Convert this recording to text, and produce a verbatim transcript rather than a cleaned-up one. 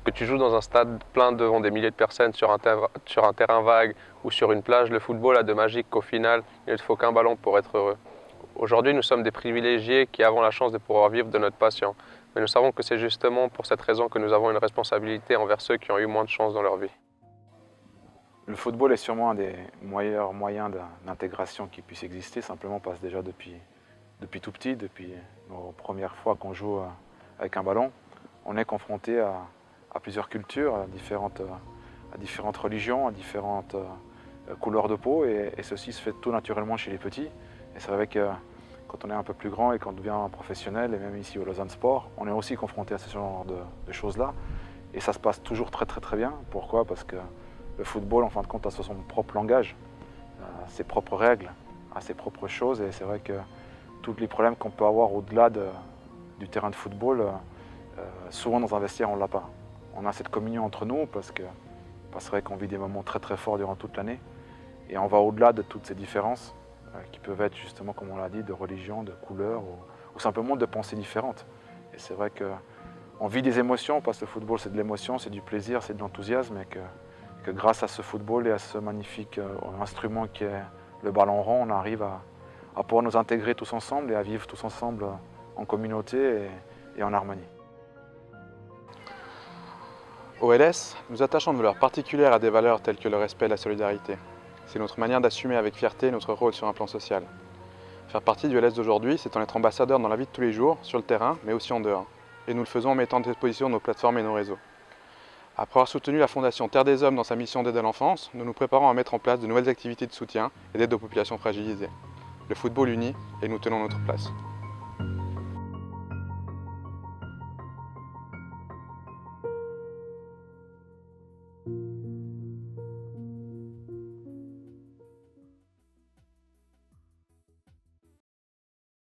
Que tu joues dans un stade plein devant des milliers de personnes sur un, terrain, sur un terrain vague ou sur une plage, le football a de magique qu'au final, il ne te faut qu'un ballon pour être heureux. Aujourd'hui, nous sommes des privilégiés qui avons la chance de pouvoir vivre de notre passion. Mais nous savons que c'est justement pour cette raison que nous avons une responsabilité envers ceux qui ont eu moins de chance dans leur vie. Le football est sûrement un des meilleurs moyens d'intégration qui puisse exister, simplement parce que déjà depuis, depuis tout petit, depuis nos premières fois qu'on joue avec un ballon, on est confronté à, à plusieurs cultures, à différentes, à différentes religions, à différentes euh, couleurs de peau, et, et ceci se fait tout naturellement chez les petits. Et c'est vrai que quand on est un peu plus grand et qu'on devient un professionnel, et même ici au Lausanne Sport, on est aussi confronté à ce genre de, de choses-là. Et ça se passe toujours très très très bien. Pourquoi? Parce que le football, en fin de compte, a son propre langage, a ses propres règles, a ses propres choses. Et c'est vrai que tous les problèmes qu'on peut avoir au-delà de, du terrain de football, euh, souvent dans un vestiaire, on ne l'a pas. On a cette communion entre nous parce que parce que c'est vrai qu'on vit des moments très très forts durant toute l'année. Et on va au-delà de toutes ces différences euh, qui peuvent être justement, comme on l'a dit, de religion, de couleur ou, ou simplement de pensées différentes. Et c'est vrai qu'on vit des émotions parce que le football, c'est de l'émotion, c'est du plaisir, c'est de l'enthousiasme. Et que, que grâce à ce football et à ce magnifique euh, instrument qui est le ballon rond, on arrive à, à pouvoir nous intégrer tous ensemble et à vivre tous ensemble en communauté et, et en harmonie. Au L S, nous attachons une valeur particulière à des valeurs telles que le respect et la solidarité. C'est notre manière d'assumer avec fierté notre rôle sur un plan social. Faire partie du L S d'aujourd'hui, c'est en être ambassadeur dans la vie de tous les jours, sur le terrain, mais aussi en dehors. Et nous le faisons en mettant à disposition nos plateformes et nos réseaux. Après avoir soutenu la Fondation Terre des Hommes dans sa mission d'aide à l'enfance, nous nous préparons à mettre en place de nouvelles activités de soutien et d'aide aux populations fragilisées. Le football unit et nous tenons notre place.